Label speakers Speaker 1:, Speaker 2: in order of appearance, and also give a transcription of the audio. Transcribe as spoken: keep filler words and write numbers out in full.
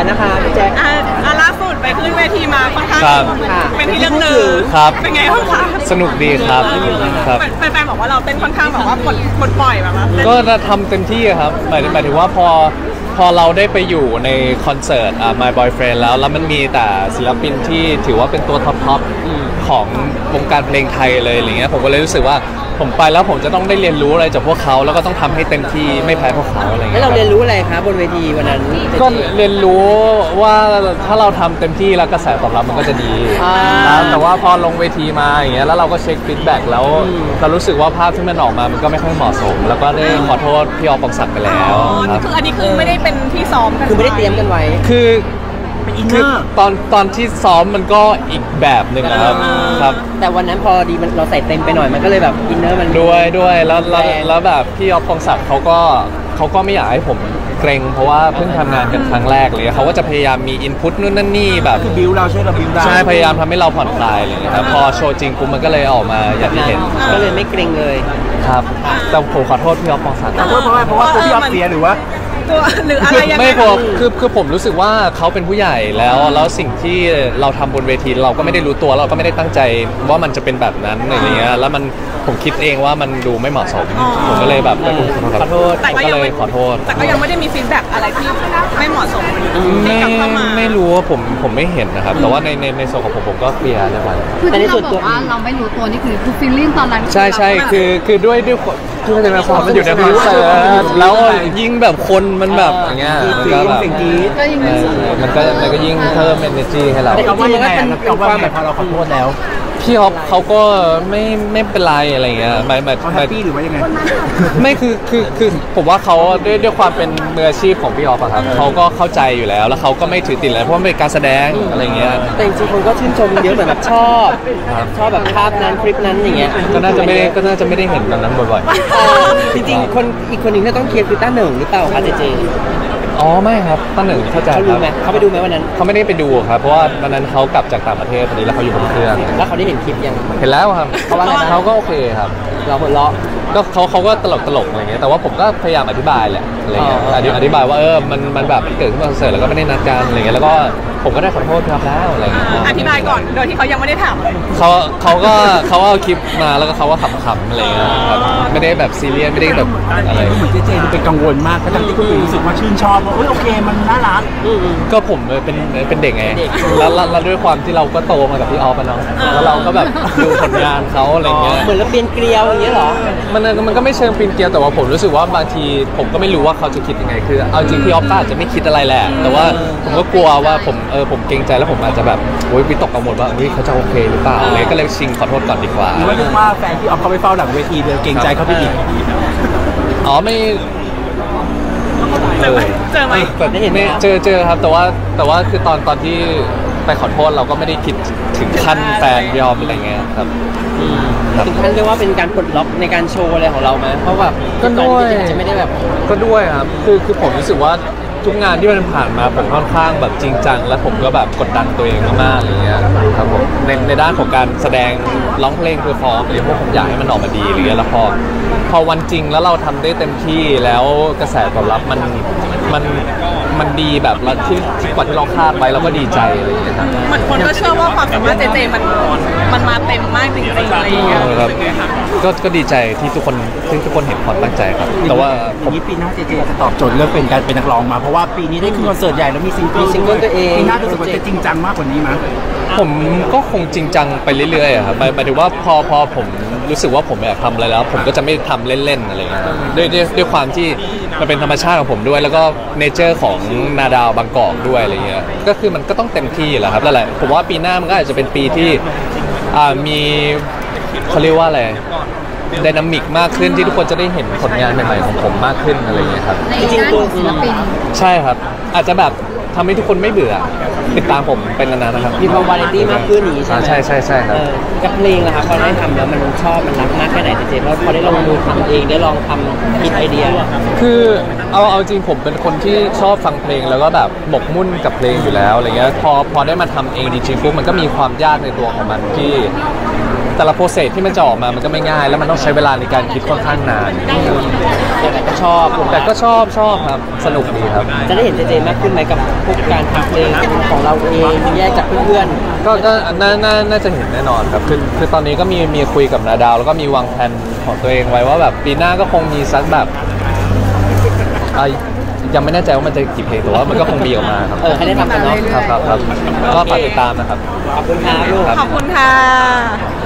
Speaker 1: นะคะพี่แจ๊ค
Speaker 2: อ่าล่าสุดไปขึ้นเวทีมาค่อนข้างเป็นที่เรื่องลือ
Speaker 3: ครับ
Speaker 2: เป็นไงบ้างคะ
Speaker 3: สนุกดีครับครับ
Speaker 2: แฟนๆบอกว่าเราเต้นค่อนข้างแบบว่าปลดปลดปล่อยแบบว่า
Speaker 3: ก็ทำเต็มที่ครับหมายหมายถึงว่าพอพอเราได้ไปอยู่ในคอนเสิร์ตอ่า My Boyfriend แล้วแล้วมันมีแต่ศิลปินที่ถือว่าเป็นตัวท็อปท็อปของวงการเพลงไทยเลยอะไรเงี้ยผมก็เลยรู้สึกว่าผมไปแล้วผมจะต้องได้เรียนรู้อะไรจากพวกเขาแล้วก็ต้องทำให้เต็มที่ไม่แพ้พวกเขาอะไรเงี้ย
Speaker 1: แล้วเราเรียนรู้อะไรครับบนเวทีวันนั้น
Speaker 3: ก็เรียนรู้ว่าถ้าเราทำเต็มที่แล้วกระแสตอบรับมันก็จะดีนะแต่ว่าพอลงเวทีมาอย่างเงี้ยแล้วเราก็เช็คฟีดแบ็กแล้วเรารู้สึกว่าภาพที่มันออกมามันก็ไม่ค่อยเหมาะสมแล้วก็ได้ขอโทษพี่ออฟปองศักดิ์ไปแล้ว
Speaker 2: ครับคืออันนี้คือไม่ได้เป็นที่ซ้อมกัน
Speaker 1: คือไม่ได้เตรียมกันไว้
Speaker 3: คือคือตอนตอนที่ซ้อมมันก็อีกแบบหนึ่งนะครับครับ
Speaker 1: แต่วันนั้นพอดีมันเราใส่เต็มไปหน่อยมันก็เลยแบบอินเนอร์มัน
Speaker 3: ด้วยด้วยแล้วแล้วแบบพี่ออฟปองศักดิ์เขาก็เขาก็ไม่อยากให้ผมเกรงเพราะว่าเพิ่งทำงานกันครั้งแรกเลยเขาก็จะพยายามมีอินพุตนู่นนั่นนี่แบบ
Speaker 1: คือบิวเราใช่เราบิวได้
Speaker 3: ใช่พยายามทำให้เราผ่อนคลายเลยครับพอโชว์จริงปุ๊บมันก็เลยออกมาอย่างที่เห็น
Speaker 1: ก็เลยไม่เกรงเลย
Speaker 3: ครับแต่ผมขอโทษพี่ออฟปองศักดิ์
Speaker 1: ขอโทษเพราะว่าเพราะว่าพี่ออฟเสียหรือว่า
Speaker 2: หรืออะไรยังไง
Speaker 3: ไม่พอคือคือผมรู้สึกว่าเขาเป็นผู้ใหญ่แล้วแล้วสิ่งที่เราทำบนเวทีเราก็ไม่ได้รู้ตัวเราก็ไม่ได้ตั้งใจว่ามันจะเป็นแบบนั้นอะไรเงี้ยแล้วมันผมคิดเองว่ามันดูไม่เหมาะสมผมก็เลยแบบ
Speaker 1: ขอโทษ
Speaker 3: แต่ก็ยังไม่ขอโทษ
Speaker 2: แต่ก็ยังไม่ได้มีฟีดแบ็กอะไรที่ไม่เหมาะสม
Speaker 3: ไม่ไม่รู้ว่าผมผมไม่เห็นนะครับแต่ว่าในในในส่วนของผมผมก็เคลียร์เรียบร้อย
Speaker 4: คือที่เราบอกว่าเราไม่รู้ตัวนี่คือคือฟีลลิ่งตอนนั้น
Speaker 3: ใช่ใช่คือคือด้วยด้วยคือในความมันอยู่ในคอนเสิร์ตแล้วยิ่งแบบคนมันแบบอย่างเงี้ยมันก็แบบ
Speaker 4: ก็ยิ่ง
Speaker 3: มันก็มันก็ยิ่งเพิ่ม energy ให้เรา
Speaker 1: แต่ว่ายังไงเราว่าแบบพอเราขอโทษแล้ว
Speaker 3: พี่ออฟเขาก็ไม่ไม่เป็นไรอะไรเงี้ยหมายหมาย
Speaker 1: เขาแฮปปี้หรือว่ายังไง
Speaker 3: ไม่คือคือคือผมว่าเขาด้วยด้วยความเป็นมืออาชีพของพี่ออฟอะครับเขาก็เข้าใจอยู่แล้วแล้วเขาก็ไม่ถือติดอะไรเพราะมันเป็นการแสดงอะไรเงี้ย
Speaker 1: แต่จริงๆคนก็ชื่นชมเยอะเหมือนแบบชอบชอบแบบภาพนั้นคลิปนั้นอย่างเงี้ย
Speaker 3: ก็น่าจะไม่ก็น่าจะไม่ได้เห็นแบบนั้นบ่อย
Speaker 1: ๆจริงๆคนอีกคนหนึ่งที่ต้องเคลียร์คือต้าหนึ่งหรือเปล่าคะเจเจ
Speaker 3: อ๋อไม่ครับต้นหนึ่งเข้าใจ
Speaker 1: เขาดูไหมเขาไปดูไหมวันนั้น
Speaker 3: เขาไม่ได้ไปดูครับเพราะว่าวันนั้นเขากลับจากต่างประเทศพอดีแล้วเขาอยู่บนเครื่อง
Speaker 1: แล้วเขาได้เห็นคลิปยัง
Speaker 3: เห็นแล้วครับเขาว่าเขาก็โอเคครับ
Speaker 1: เราหัวเราะ
Speaker 3: ก็เขาเขาก็ตลกตลกอะไรเงี้ยแต่ว่าผมก็พยายามอธิบายแหละอะไรเงี้ยอธิบายว่าเออมันมันแบบเกิดขึ้นบนคอนเสิร์ตแล้วก็ไม่ได้นัดกันอะไรเงี้ยแล้วก็ผมก็ได้ขอโทษครับแล้วอะไรเงี้ย
Speaker 2: อธิบายก่อนโดยที่เขายังไม่ได้ถาม
Speaker 3: เขาเขาก็เขาเอาคลิปมาแล้วก็เขาก็ขำๆอะไรเงี้ยครับไม่ได้แบบซีเรียสไม่ได้แบบอะไร
Speaker 1: เหมือนเจเจดูเป็นกังวลมากทั้งที่คุณรู้สึกว่าชื่นชอบว่าโอเคมันน่ารัก
Speaker 3: ก็ผมเป็นเป็นเด็กไงแล้วแล้วด้วยความที่เราก็โตมากับพี่ออฟเนาะแล้วเราก็แบบดูผลงานเขาอะไรเงี้ย
Speaker 1: เหมือนเราเปลี่ยนเกลียวอย่างเงี้ยหรอ
Speaker 3: มันมันก็ไม่เชิงปีนเกลียวแต่ว่าผมรู้สึกว่าบางทีผมก็ไม่รู้ว่าเขาจะคิดยังไงคือเอาจริงพี่ออฟก็อาจจะไม่คิดอะไรแหละแต่ว่าผมก็กลัวว่าผมเออผมเกรงใจแล้วผมอาจจะแบบโอ๊ยวิตกกังวลว่าเฮ้ยเขาจะโอเคหรือเปล่าเลยก็เลยชิงขอโทษก่อนดีกว่า
Speaker 1: หรือว่าเรียกว่าแฟนพี่ออฟเขาไปเฝ้าหลังเวทีเลยเกรงใจเขาไปอีก
Speaker 3: อ๋อไม่
Speaker 2: เจอไหมเจอไหม
Speaker 3: ไม่เจอเจอครับแต่ว่าแต่ว่าคือตอนตอนที่ไปขอโทษเราก็ไม่ได้คิดถึงขั้นแฟนยอมอะไรเงี้ยครับ
Speaker 1: ถึงขั้นเรียกว่าเป็นการปลดล็อกในการโชว์อะไรของเราไหมเพราะแบบ
Speaker 3: ก็ด้วย
Speaker 1: จะไม่ได้แบบ
Speaker 3: ก็ด้วยครับคือคือผมรู้สึกว่าทุกงานที่มันผ่านมาผมค่อนข้างแบบจริงจังและผมก็แบบกดดันตัวเองมากๆอะไรเงี้ยครับผมในในด้านของการแสดงร้องเพลงเพอร์ฟอร์มอะไรพวกผมอยากให้มันออกมาดีอะไรเงี้ยแล้วพอพอวันจริงแล้วเราทำได้เต็มที่แล้วกระแสตอบรับมันมันมันดีแบบที่ที่กว่าที่เราคาดไว้เราก็ดีใจอะไรอย่างเงี้ยครับ
Speaker 2: มันคนก็เชื่อว่าความสามารถเจเจมันมันมาเต็มมากจริงๆอะไรอย่างเงี้ย
Speaker 3: ครับก็ก็ดีใจที่ทุกคนที่ทุกคนเห็นความตั้งใจครับแต่ว่า
Speaker 1: ผมนี้ปีหน้าเจเจจะตอบโจทย์เรื่องเป็นการเป็นนักร้องมาเพราะว่าปีนี้ได้ขึ้นคอนเสิร์ตใหญ่แล้วมีซิงเกิลซิงเกิลตัวเองปีหน้าจะจะจริงจังมากกว่านี้มั้ย
Speaker 3: ผมก็คงจริงจังไปเรื่อยๆครับหมายถึงว่าพอพอผมรู้สึกว่าผมอยากทำอะไรแล้วผมก็จะไม่ทำเล่นๆอะไรเงี้ยด้วยด้วยด้วยความที่มันเป็นธรรมชาติของผมด้วยแล้วก็เนเจอร์ของนาดาวบางกอกด้วยอะไรเงี้ยก็คือมันก็ต้องเต็มที่แหละครับแล้วแหละผมว่าปีหน้ามันก็อาจจะเป็นปีที่อ่ามีเขาเรียกว่าอะไรไดนามิกมากขึ้นที่ทุกคนจะได้เห็นผลงานใหม่ๆของผมมากขึ้นอะไรเงี้ยครับ
Speaker 4: ในด้านของศิลปิน
Speaker 3: ใช่ครับอาจจะแบบทำให้ทุกคนไม่เบื่อติดตามผมเป็นนานๆนะครับ
Speaker 1: มีความวาไรตี้มากขึ้นนี้ใช่ไหม
Speaker 3: ใช่ใช่ใช่ครับ
Speaker 1: กับเพลงนะครับพอได้ทำแล้วมันชอบมันรักมากแค่ไหนเจเพราะพอได้ลองดูทำเองได้ลองทำคิดไอเดีย
Speaker 3: คือเอาเอาจริงผมเป็นคนที่ชอบฟังเพลงแล้วก็แบบหมกมุ่นกับเพลงอยู่แล้วอะไรเงี้ยพอพอได้มาทำเองจริงๆปุ๊บมันก็มีความยากในตัวของมันที่แต่ละโปรเซสที่มันจะออกมามันก็ไม่ง่ายแล้วมันต้องใช้เวลาในการคิดค่อนข้างนาน
Speaker 5: แต่ก็ชอบ
Speaker 3: แต่ก็ชอบชอบครับสนุกดีครับ
Speaker 5: จะได้เห็นเจเจมากขึ้นไหมกับพวกการทำเพลงของเราเองแยกจากเพื่อน
Speaker 3: ก็ก็น่าน่าน่าจะเห็นแน่นอนครับคือคือตอนนี้ก็มีมีคุยกับนาดาวแล้วก็มีวางแผนของตัวเองไว้ว่าแบบปีหน้าก็คงมีสักแบบเอ่อยังไม่แน่ใจว่ามันจะกี่เพลงแต่ว่ามันก็คงมีออกมาครับ
Speaker 5: ๆเออให้ได้ทำกันเนาะ
Speaker 3: ครับครับครับก็ฝากติดตามนะครับ
Speaker 5: ขอบคุณครับลูก
Speaker 2: ขอบคุณค่ะ